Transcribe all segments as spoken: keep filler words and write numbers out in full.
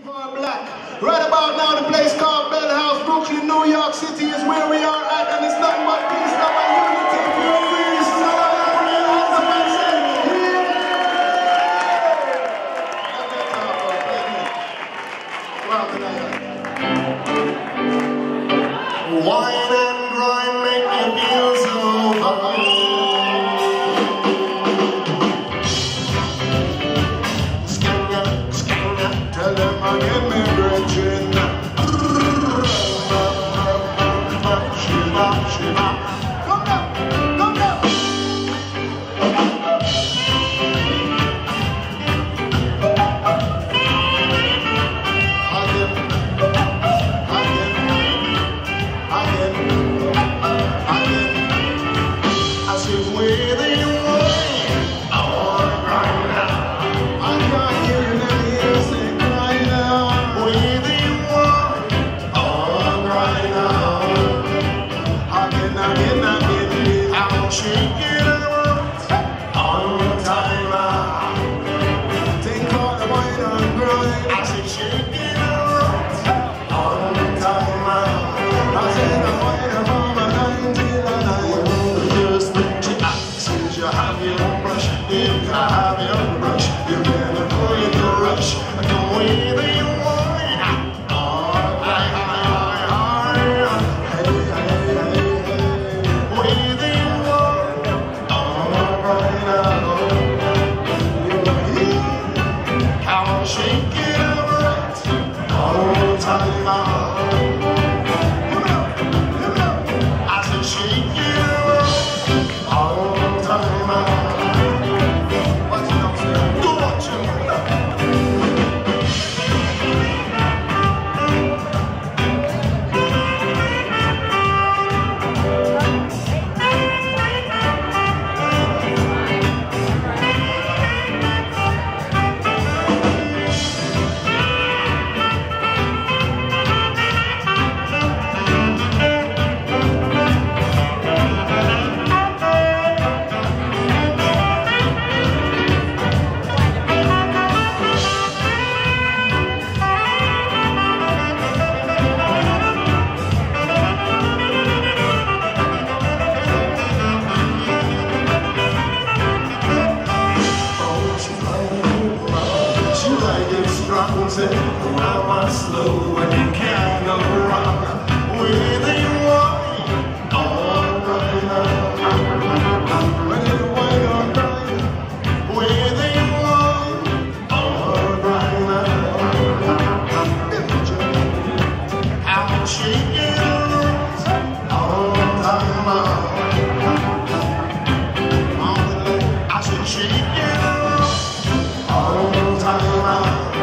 for black. Right about now, the place called Bell House, Brooklyn, New York City is where we are at, and it's nothing but peace, love, and unity. Peace, love, and unity. Wine and grime make me feel so fine. Tell them I get me virgin. Shiva, Shiva. Come down, come down. Again, again, again, again. I said, where they wine, I wanna cry now. I can't hear you now, you say. Shake it out all the time. Take all the wine and grind. I said shake it out all the time. I said I'm wine from a nine till a nine. Just put your axes, you have your own brush. You can have your own brush. You better go in the rush. Come with the wine all the time. Hey, hey, hey, hey. With the shake it up right all the time. I said shake it up all the time. What you know, sir? Do what you now I'm slow and you can't go wrong with the wine on grind. With the wine on grind. With the wine on grind. I'll shake it all the time. I said shake it all the time.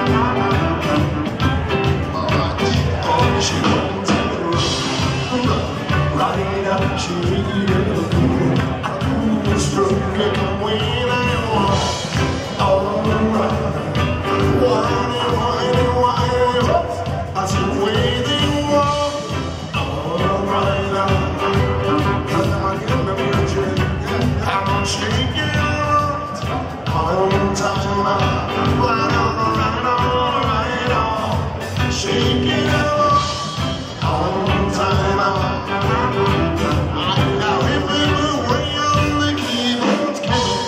She runs in the room, right up, she read it. I cool stroke and when I want, all right. Whine, whine, whine. I said, where they want, all right. I'm getting my virgin, I'm shaking it all the time. Right on, right on, right on, shake it out. All the time, I got him in the way on the keyboard's key.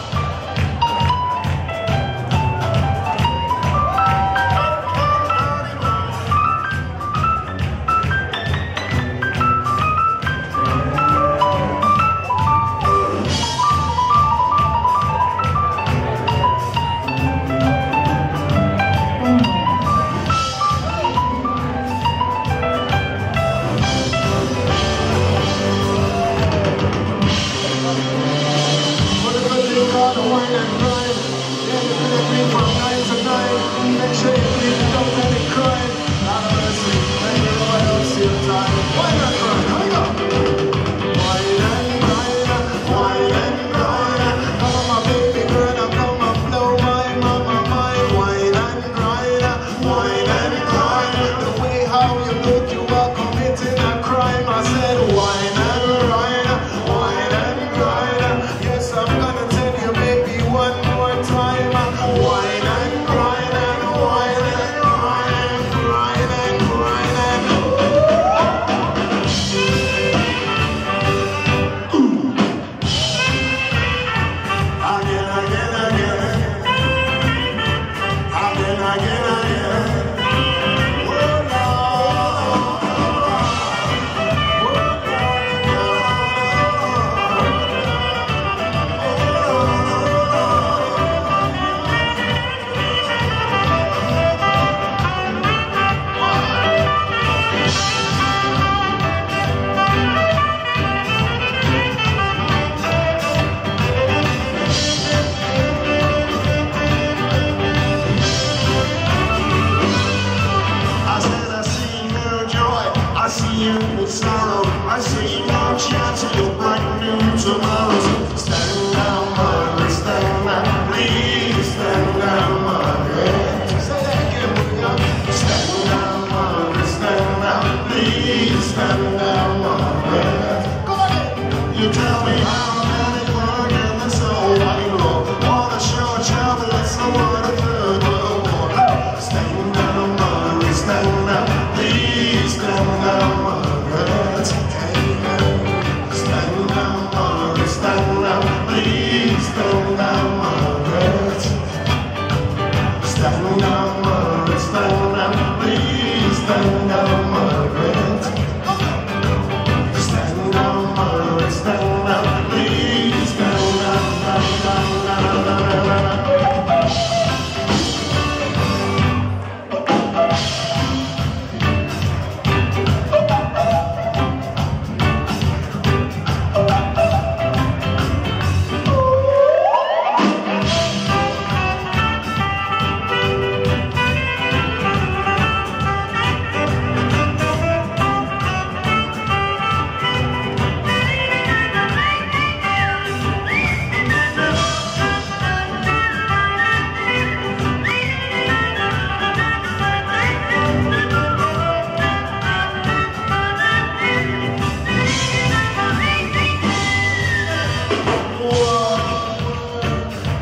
Make sure you please don't let it cry. Not a mercy, make your royals your time. Why not cry? Here we go. Wine and grind, wine and grind. Come on, my baby girl, now come and blow my mama mind. Wine and grind, wine and grind. The way how you look, you are committing a crime. I said wine and grind, wine and grind. Yes, I'm gonna tell you, baby, one more.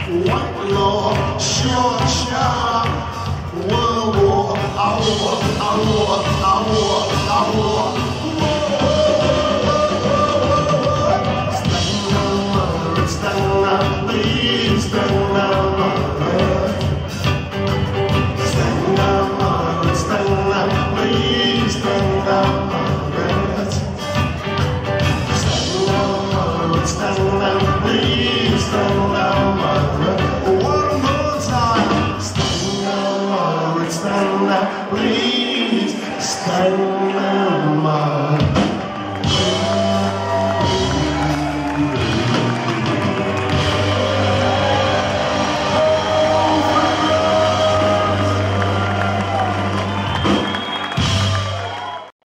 White law, short shot, world war, our war, our war, our war, our war. Stand down, Margaret, stand down, please stand down, Margaret. Stand down, Margaret, stand down, please stand down, Margaret. Stand down, Margaret, stand down, please stand down, Margaret. One more time. Stand down, Margaret, stand down, please stand down, Margaret.